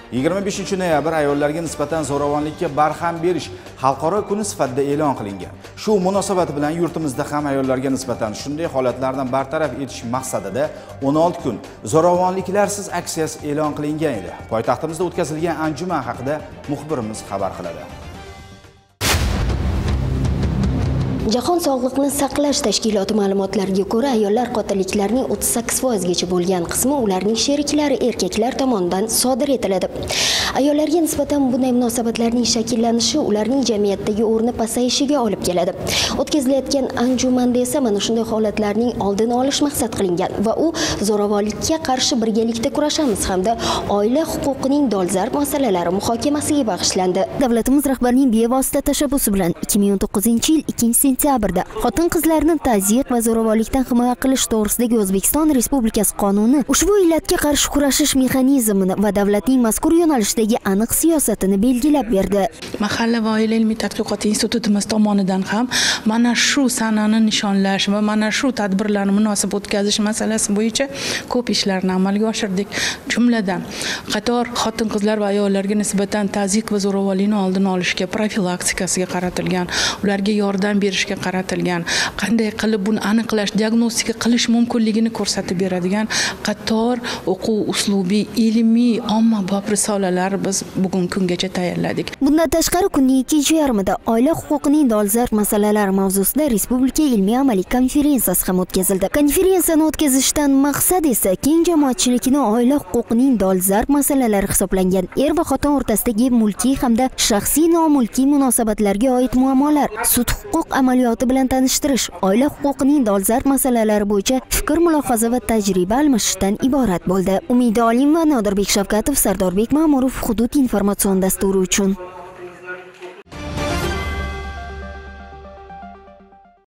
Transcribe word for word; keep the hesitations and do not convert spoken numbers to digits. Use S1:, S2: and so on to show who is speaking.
S1: yigirma beshinchi noyabr ayollarga nisbatan zo'ravonlikka barham berish xalqaro kuni sifatida e'lon qilingan. Shu munosabat bilan yurtimizda ham ayollarga nisbatan shunday holatlarni bartaraf etish maqsadida o'n olti kun zo'ravonliklarsiz aksiyasi e'lon qilingan edi. Poytaxtimizda o'tkazilgan anjuman haqida muxbirimiz xabar qiladi.
S2: Jahon Sog'liqni saqlash tashkiloti ma'lumotlariga ko'ra, ayollar qotilliklarining o'ttiz sakkiz foiz gacha bo'lgan qismi ularning sheriklari erkaklar tomonidan sodir etiladi. Ayollarga nisbatan bunday munosabatlarning shakllanishi ularning jamiyatdagi o'rni pasayishiga olib keladi. O'tkazilayotgan anjumanda esa mana shunday holatlarning oldini olish maqsad qilingan va u zo'ravonlikka qarshi birgalikda kurashamiz hamda oila huquqining dolzarb masalalari muhokamasiga bag'ishlandi. Davlatimiz rahbarining bevosita tashabbusi bilan ikki ming o'n to'qqizinchi yil ikkinchi sentyabrda xotin-qizlarni tazyiq va zo'ravonlikdan himoya qilish to'g'risidagi O'zbekiston Respublikasi qonuni ushbu illatga qarshi kurashish mexanizmini va davlatning mazkur yo'nalishdagi aniq siyosatini belgilab berdi.
S3: Mahalla va oila ilmiy tadqiqot institutimiz tomonidan ham mana shu sanani nishonlash va mana shu tadbirlarni munosib o'tkazish masalasi bo'yicha ko'p ishlarni amalga oshirdik. Jumladan, qator xotin-qizlar va ayollarga nisbatan tazyiq va zo'ravonlikni oldini olishga, profilaktikasiga qaratilgan, ularga yordam berishga qaratilgan, qanday qilib buni aniqlash, diagnostika qilish mumkinligini ko'rsatib beradigan qator o'quv uslubiy, ilmiy, ommabop risolalar biz bugun kungacha tayyorladik.
S2: Bundan tashqari kunning ikkinchi yarmida oila huquqining dolzarb masalalari mavzusida Respublika ilmiy amaliy konferensiyasi ham o'tkazildi. Konferensiyani o'tkazishdan maqsad esa keng jamoatchilikni oila huquqining dolzarb masalalari hisoblangan er va xotin o'rtasidagi mulkiy hamda shaxsiy nomulkiy munosabatlarga oid muammolar, sud huquq amaliyoti bilan tanishtirish, oila huquqining dolzarb masalalari bo'yicha fikr, mulohaza va tajriba almashishdan iborat bo'ldi. Umida Olimova, Nodirbek Shavkatov, Sardorbek Ma'murov, Hudud informatsion dasturi uchun.